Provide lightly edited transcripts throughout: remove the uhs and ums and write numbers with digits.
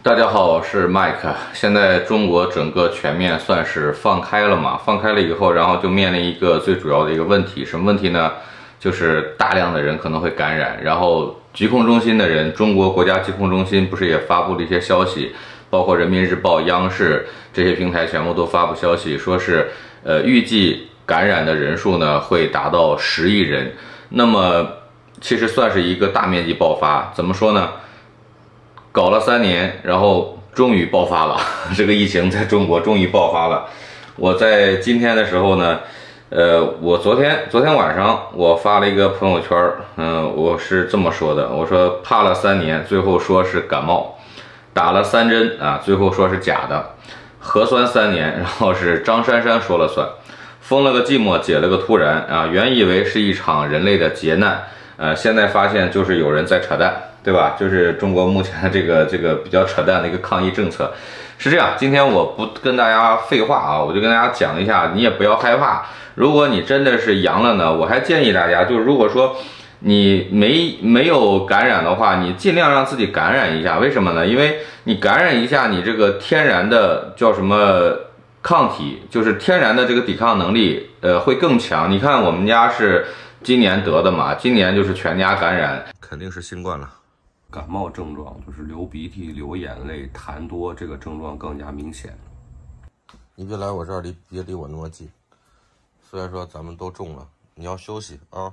大家好，我是 Mike。现在中国整个全面算是放开了嘛？放开了以后，然后就面临一个最主要的一个问题，什么问题呢？就是大量的人可能会感染，然后疾控中心的人，中国国家疾控中心不是也发布了一些消息，包括人民日报、央视这些平台全部都发布消息，说是预计感染的人数呢会达到10亿人。那么其实算是一个大面积爆发，怎么说呢？搞了3年，然后终于爆发了，这个疫情在中国终于爆发了。我在今天的时候呢，我昨天晚上我发了一个朋友圈，我是这么说的，我说怕了3年，最后说是感冒，打了3针啊，最后说是假的，核酸3年，然后是张珊珊说了算，封了个寂寞，解了个突然啊，原以为是一场人类的劫难，现在发现就是有人在扯淡。对吧？就是中国目前的这个比较扯淡的一个抗疫政策，是这样。今天我不跟大家废话啊，我就跟大家讲一下，你也不要害怕。如果你真的是阳了呢，我还建议大家，就是如果说你没有感染的话，你尽量让自己感染一下。为什么呢？因为你感染一下，你这个天然的叫什么抗体，就是天然的这个抵抗能力，会更强。你看我们家是今年得的嘛，今年就是全家感染，肯定是新冠了。感冒症状就是流鼻涕、流眼泪、痰多，这个症状更加明显。 你别来我这儿别离我那么近。虽然说咱们都中了，你要休息啊。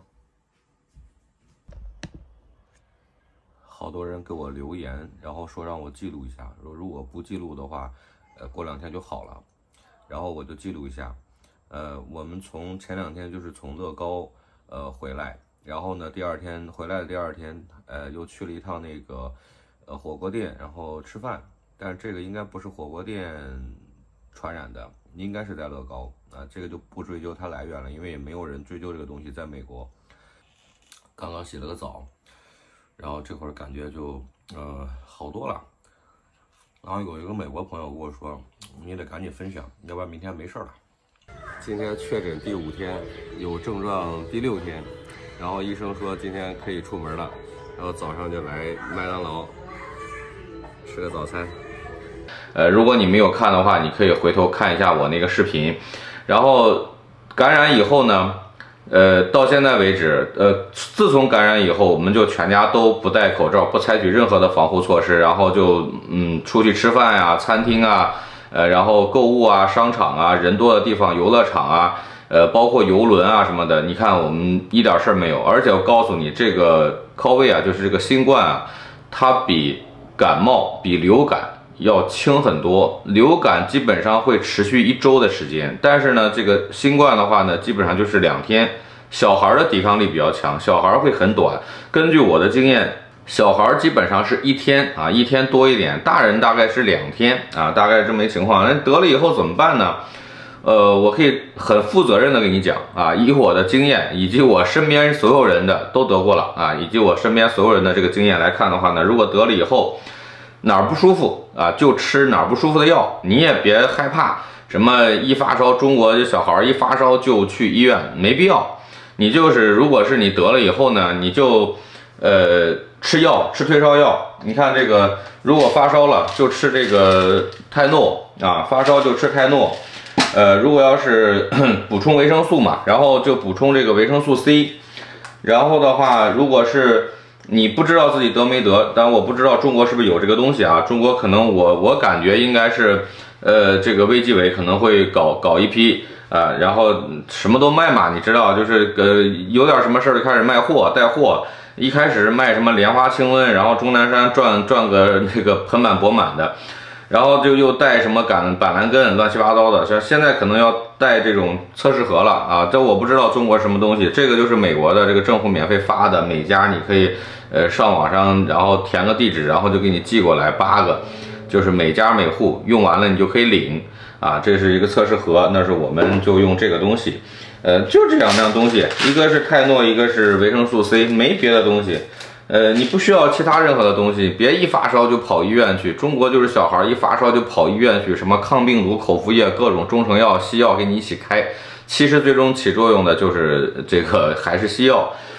好多人给我留言，然后说让我记录一下，说如果不记录的话，过2天就好了。然后我就记录一下。我们从前2天就是从乐高回来。然后呢，回来的第二天，又去了一趟那个火锅店，然后吃饭。但是这个应该不是火锅店传染的，应该是在乐高啊，这个就不追究它来源了，因为也没有人追究这个东西在美国。刚刚洗了个澡，然后这会儿感觉就好多了。然后有一个美国朋友跟我说，你得赶紧分享，要不然明天没事了。今天确诊第5天，有症状第6天。然后医生说今天可以出门了，然后早上就来麦当劳吃个早餐。如果你没有看的话，你可以回头看一下我那个视频。然后感染以后呢，到现在为止，自从感染以后，我们就全家都不戴口罩，不采取任何的防护措施，然后就出去吃饭呀、餐厅啊，然后购物啊、商场啊、人多的地方、游乐场啊。包括游轮啊什么的，你看我们一点事儿没有，而且我告诉你，这个 COVID 啊，就是这个新冠啊，它比感冒、比流感要轻很多。流感基本上会持续1周的时间，但是呢，这个新冠的话呢，基本上就是2天。小孩的抵抗力比较强，小孩会很短。根据我的经验，小孩基本上是1天啊，1天多一点，大人大概是2天啊，大概这么一情况。那得了以后怎么办呢？我可以很负责任的跟你讲啊，以我的经验以及我身边所有人的都得过了啊，以及我身边所有人的这个经验来看的话呢，如果得了以后哪儿不舒服啊，就吃哪儿不舒服的药，你也别害怕什么一发烧，中国小孩一发烧就去医院，没必要。你就是如果是你得了以后呢，你就吃药，吃退烧药。你看这个，如果发烧了就吃这个泰诺啊，发烧就吃泰诺。如果要是补充维生素嘛，然后就补充这个维生素 C。然后的话，如果是你不知道自己得没得，但我不知道中国是不是有这个东西啊？中国可能我感觉应该是，这个卫计委可能会搞一批啊，然后什么都卖嘛，你知道，就是有点什么事儿就开始卖货带货。一开始卖什么莲花清瘟，然后钟南山转个那个盆满钵满的。然后就又带什么板蓝根乱七八糟的，像现在可能要带这种测试盒了啊！这我不知道中国什么东西，这个就是美国的这个政府免费发的，每家你可以上网上然后填个地址，然后就给你寄过来8个，就是每家每户用完了你就可以领啊！这是一个测试盒，那是我们就用这个东西，就这2样东西，一个是泰诺，一个是维生素 C， 没别的东西。你不需要其他任何的东西，别一发烧就跑医院去。中国就是小孩一发烧就跑医院去，什么抗病毒、口服液、各种中成药、西药给你一起开。其实最终起作用的就是这个还是西药。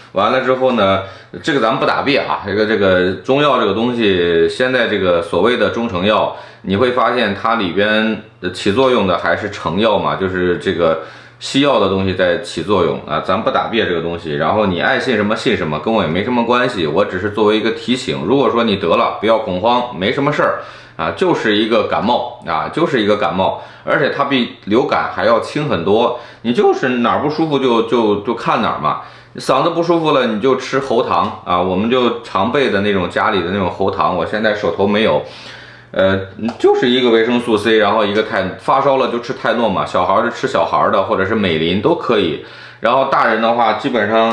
完了之后呢，这个咱们不打别啊，这个中药这个东西，现在这个所谓的中成药，你会发现它里边起作用的还是成药嘛，就是这个西药的东西在起作用啊，咱不打别这个东西。然后你爱信什么信什么，跟我也没什么关系，我只是作为一个提醒。如果说你得了，不要恐慌，没什么事儿啊，就是一个感冒啊，就是一个感冒，而且它比流感还要轻很多。你就是哪儿不舒服就看哪儿嘛。嗓子不舒服了，你就吃喉糖啊，我们就常备的那种家里的那种喉糖，我现在手头没有，就是一个维生素 C， 然后一个发烧了就吃泰诺嘛，小孩就吃小孩的，或者是美林都可以。然后大人的话，基本上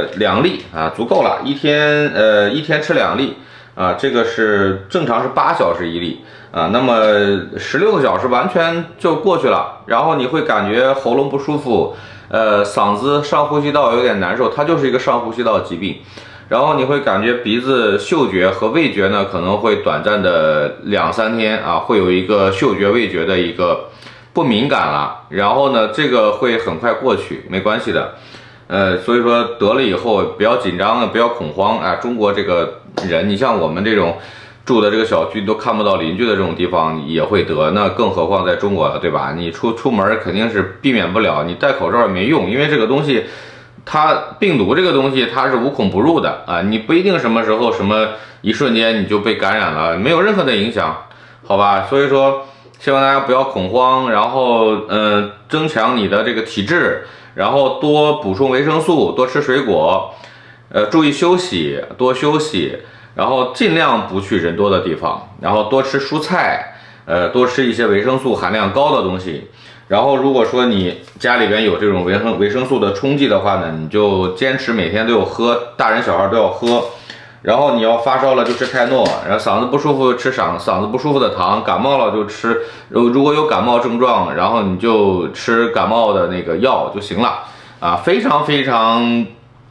2粒啊足够了，一天吃2粒啊，这个是正常是8小时1粒啊，那么16个小时完全就过去了，然后你会感觉喉咙不舒服。嗓子上呼吸道有点难受，它就是一个上呼吸道疾病。然后你会感觉鼻子嗅觉和味觉呢可能会短暂的2、3天啊，会有一个嗅觉味觉的一个不敏感了。然后呢，这个会很快过去，没关系的。所以说得了以后不要紧张，不要恐慌啊。中国这个人，你像我们这种住的这个小区都看不到邻居的这种地方也会得，那更何况在中国了，对吧？你出门肯定是避免不了，你戴口罩也没用，因为这个东西，它病毒这个东西它是无孔不入的啊，你不一定什么时候什么一瞬间你就被感染了，没有任何的影响，好吧？所以说希望大家不要恐慌，然后增强你的这个体质，然后多补充维生素，多吃水果，注意休息，多休息。然后尽量不去人多的地方，然后多吃蔬菜，多吃一些维生素含量高的东西。然后如果说你家里边有这种维生素的冲剂的话呢，你就坚持每天都有喝，大人小孩都要喝。然后你要发烧了就吃泰诺，然后嗓子不舒服吃嗓子不舒服的糖，感冒了就吃，如果有感冒症状，然后你就吃感冒的那个药就行了啊，非常非常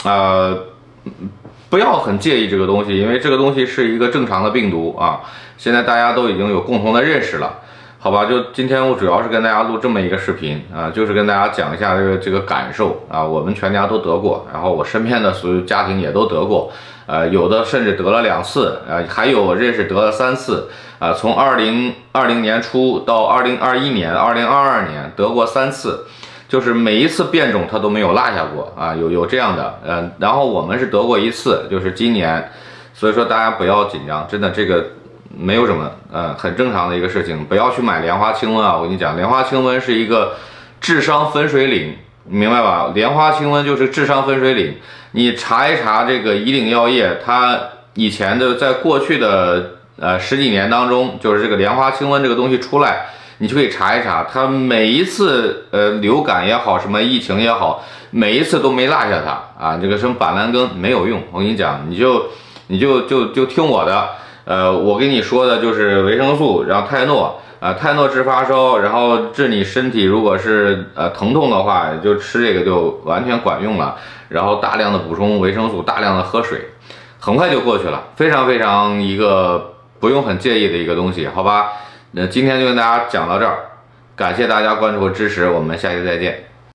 不要很介意这个东西，因为这个东西是一个正常的病毒啊。现在大家都已经有共同的认识了，好吧？就今天我主要是跟大家录这么一个视频啊，就是跟大家讲一下这个感受啊。我们全家都得过，然后我身边的所有家庭也都得过，有的甚至得了2次，还有我认识得了3次啊。从2020年初到2021年、2022年得过3次。就是每一次变种它都没有落下过啊，有这样的，然后我们是得过1次，就是今年，所以说大家不要紧张，真的这个没有什么，很正常的一个事情，不要去买莲花清瘟啊，我跟你讲，莲花清瘟是一个智商分水岭，明白吧？莲花清瘟就是智商分水岭，你查一查这个以岭药业，它以前的在过去的10几年当中，就是这个莲花清瘟这个东西出来。你就可以查一查，它每一次流感也好，什么疫情也好，每一次都没落下它啊。这个什么板蓝根没有用，我跟你讲，你就听我的，我跟你说的就是维生素，然后泰诺啊，泰诺治发烧，然后治你身体如果是疼痛的话，就吃这个就完全管用了。然后大量的补充维生素，大量的喝水，很快就过去了，非常非常一个不用很介意的一个东西，好吧？那今天就跟大家讲到这儿，感谢大家关注和支持，我们下期再见。